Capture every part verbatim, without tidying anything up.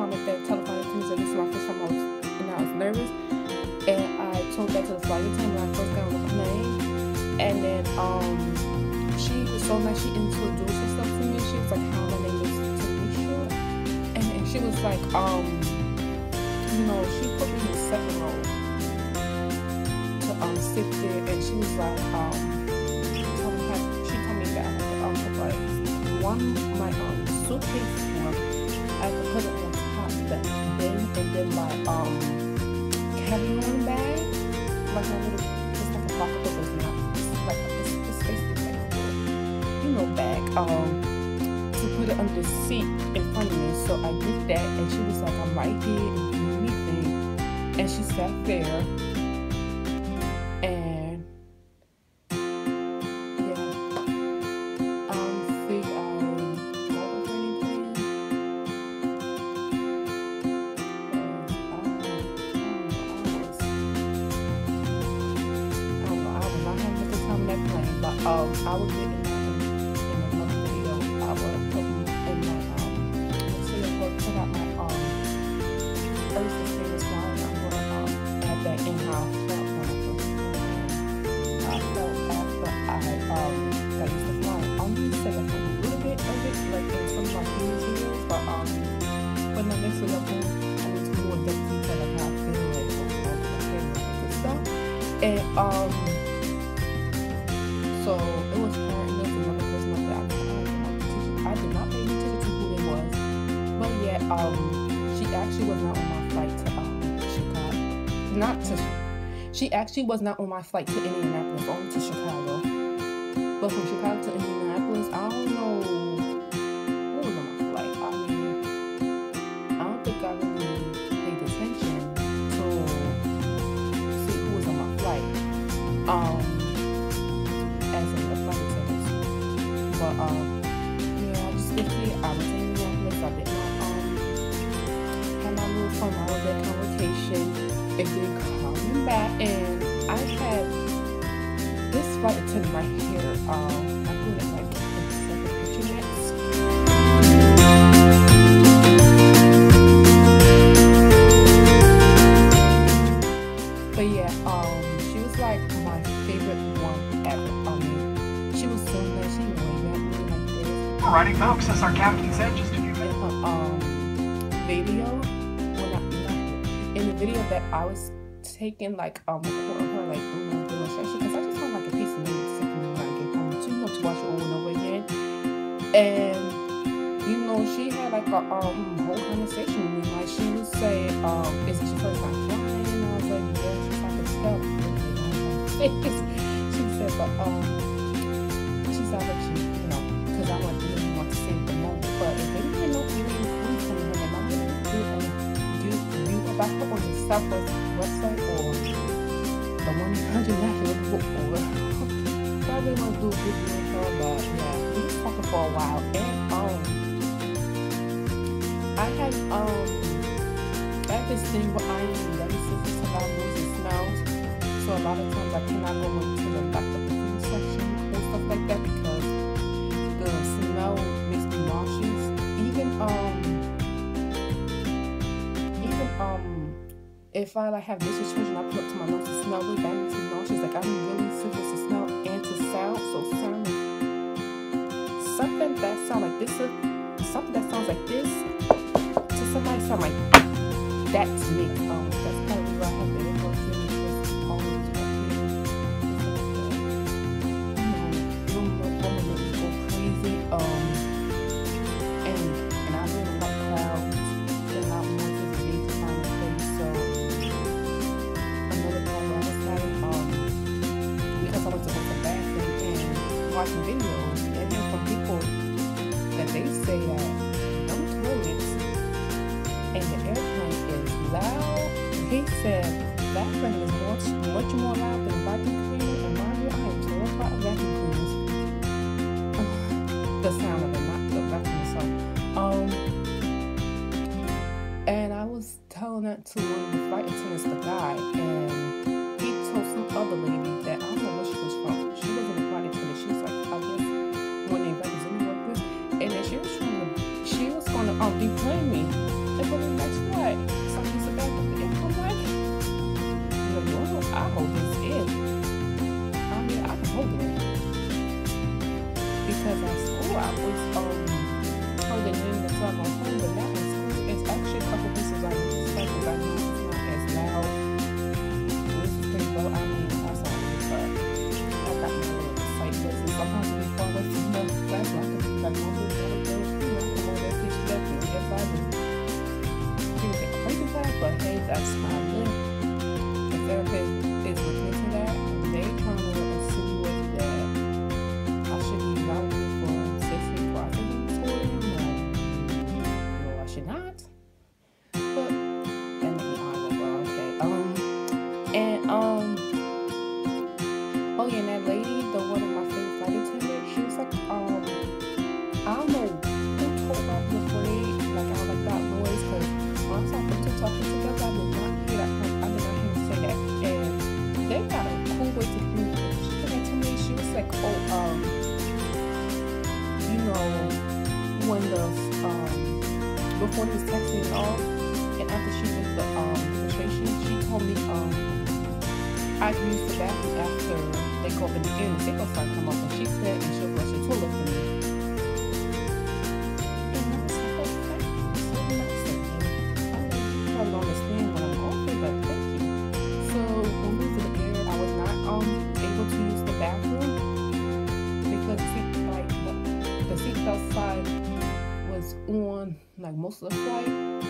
comment that telephone attendants, and this is my first time I was, and I was nervous. And I told that to the flight attendant when I first got on the plane. And then um, she was so nice. She introduced herself to me. She was like, "Hi, my name is Tanisha," and, and she was like, um, you know, she put me in the second row to um sit there, and she was like, um, she told me, she told me that I had to um put like one my um suitcase one, I had to put it on top of the bin, and then my um carry-on bag, like a little, it's like a pocket, but it's not, it's like it's, it's basically like a little, you know, bag, um, to put it under the seat in front of me. So I did that, and she was like, "I'm right here if you need anything," and she sat there, and yeah, um, think I love her anything. But um, I will get in that in, in another video. I will put in my um, material, put out my um first experience while I'm going um at that in how I felt when I first um, I felt after I um got used to flying. I'm gonna say like a little bit of it, like in some of my previous videos, but um when I mix it up, I went to more depth detail of how I feel like okay with stuff, and um. So it was her and there was another person up there. I did not pay I did not pay attention to who it was. But yeah, um she actually was not on my flight to um Chicago. Not to she actually was not on my flight to Indianapolis, only to Chicago. But from Chicago to Indianapolis, I don't know who was on my flight. I mean, I don't think I really paid attention to see who was on my flight. Um But um, yeah, I just basically I was in Indianapolis. I did my um, had my little fun. I was at convocation, and then coming back, and I had this flight attendant right here. Um, I put it like in the second picture next. But yeah, um, she was like my favorite one ever. I mean, she was so nice. She Alrighty, folks, as our captain said, just a few minutes. Um, video when I, in the video that I was taking, like um, recording her like doing a demonstration, because I just found like a piece of music sitting when I get home, to you know, to watch it over and over again. And you know, she had like a um whole conversation with me. Like she would say, um, "Is it your first time flying?" And I was like, "Yeah." She's like, "It's help." She said, "But um, she's out of you, you know, because I want to." But if anything knows you need to from her, then I'm going to do um, do do about her on the Southwest website or the one hundred National Book or probably want to do a video with her, but yeah, we was talking for a while, and um, I had um, I had this thing where I am very sensitive to loud noises and smells, so a lot of times I cannot go into the like the food section and stuff like that because the smell makes me nauseous. Even um, even um, if I like have dishes children, I put up to my nose to smell really bad, makes me nauseous. Like I'm really sensitive to smell and to sound. So sound something that sounds like this, something that sounds like this to somebody sound like that to me. Um, that's kind of where I have the influence in because always up here. You know, you don't make me go crazy. Um. Watching videos and hearing from people that they say that them toilets and the airplane is loud. He said that thing is much much more loud than a vacuum cleaner, and mind you, I am terrified of vacuum cleaners. The sound of it, not the vacuum itself. Um, and I was telling that to one of the flight attendants, the guy, and he told some other lady that I don't know where she was from. She wasn't a flight attendant. She was like, I guess one of the representing workers, and then she was trying to, she was going to um deplane me. And but because at school I was um holding in until I'm home, but now in school it's actually a couple pieces I need to because I know it's not as loud. This is pretty low. I mean, that's not really, but I got my little site places. Sometimes we far away from the class, so I can be like, one little girl, you know, come over there, teach that, and get by them. People get crazy class, but hey, that's how I live. The therapist is looking into that, and they trying to insinuate that I should be valuable for sensory processing disorder. Like, no, I should not. But that made me hard. Like, well, okay. Um, and um, oh yeah, and that lady, the one of my favorite flight attendants, she was like, um, I don't know who told her I was afraid. Like, I don't like that noise, because when I saw them two talking together, I did not hear that. I did not hear her say that. And they got a cool way to communicate. She came back to me. She was like, oh, um, you know, when the um, before he was texting and all, and after she did the um demonstration, she told me um I could use the bathroom after they go up in the air and the signal start come up, and she said, and she'll flush the toilet for me. And I was like, okay, so nice of you. I know you probably don't understand what I'm going through, but thank you. So when we was in the air, I was not um able to use the bathroom because the seat, like the, the seat outside was on like most of the flight,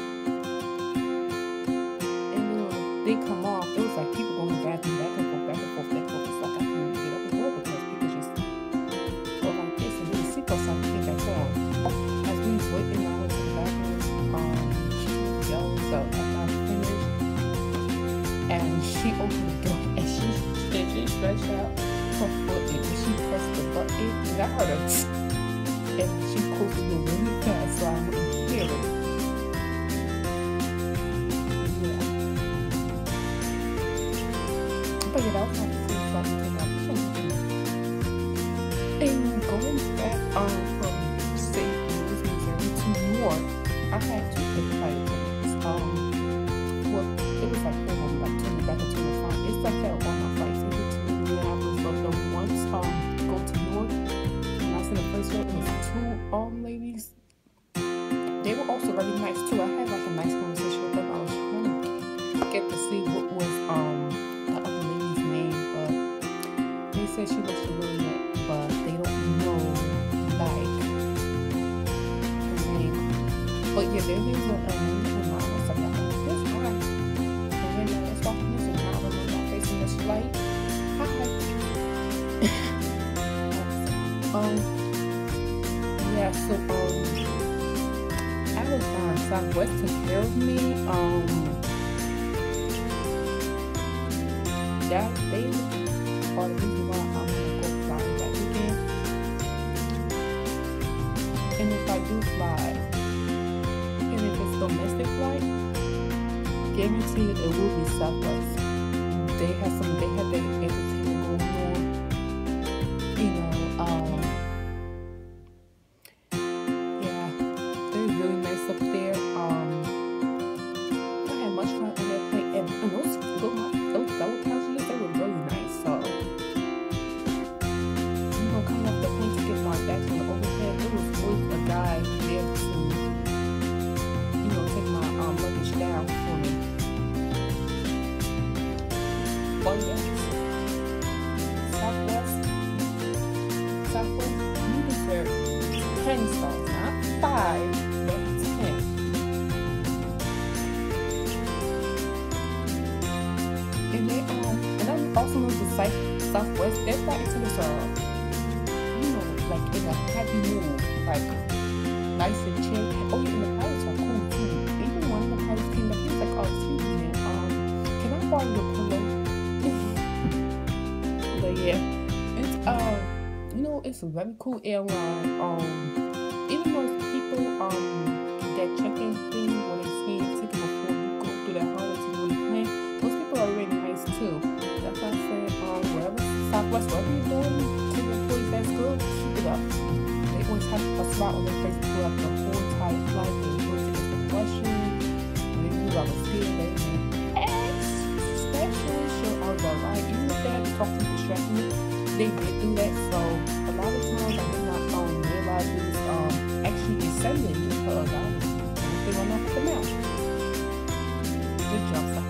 and then when they come off, it was like people going to the bathroom back and forth, back and forth, back and forth. It's like I couldn't get up and go because people just go like this, and then the seat outside came back on. As we was waiting, I went to the bathroom. Um, she was yelling, so after I finished, and she opened the door and she and she stretched out her foot and she pressed the button, and I heard her. And she closed the door really fast so I wouldn't hear it. Yeah. But yeah, that was like three fucking thing I And going back um from Saint Louis, Missouri to New York, I had two different flight attendants. Um well it was like four of them, like two back and two in front. It's like that on my flights in between Minneapolis, but the once um go to New York. In the first one, it was two um ladies. They were also really nice too. I had like a nice conversation with them. I was trying to get to see what was um the other lady's name, but they said she was familiar, but they don't know like her name. But yeah, their names were um and I was like, oh, this hi. And then I was walking this, and I remember my face in this light. Hi. um. Yeah, so um, I was fine. Southwest took care of me. Um, that they are the reason why I'm gonna go fly that weekend. And if I do fly, and if it's domestic flight, guaranteed it will be Southwest. They have some. They have their entertainment going on. You know, um. Up there, um, I had much fun on that plane, and, and those, those, those double couches, they were really nice. So, you know, coming off the plane to get my back on the overhead, there was with a guy there to, you know, take my um luggage down for me. Oh yes, Southwest, Southwest, you deserve ten stars, not five. And they um and I also know the site Southwest, their flight attendants are, you know, like in a happy mood, like nice and chill. Oh yeah, and the pilots are cool too. Even one of the pilots came back, he was like, oh excuse me, um, can I borrow your pillow? But yeah, it's uh you know, it's a very cool airline. Um even those people um that check-in thing when they scan your ticket before you go through that hallway to go on the plane, those people are really nice too. That's why I said, um, whatever Southwest, whatever you're doing to the employees, that's good, keep it up. They always have a smile on their face throughout the whole entire flight. They always answer the questions. When you I was scared, they especially sure I was alright. Even if they had to talk to me, distract me, they did do that. So a lot of times I did not um Rogers um, actually descended her allowance. They went off the map. Good job,